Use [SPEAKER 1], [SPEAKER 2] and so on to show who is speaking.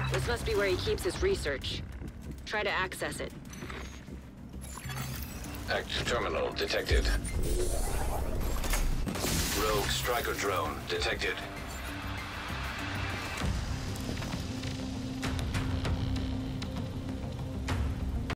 [SPEAKER 1] This must be where he keeps his research. Try to access it.
[SPEAKER 2] Active terminal detected. Rogue striker drone detected.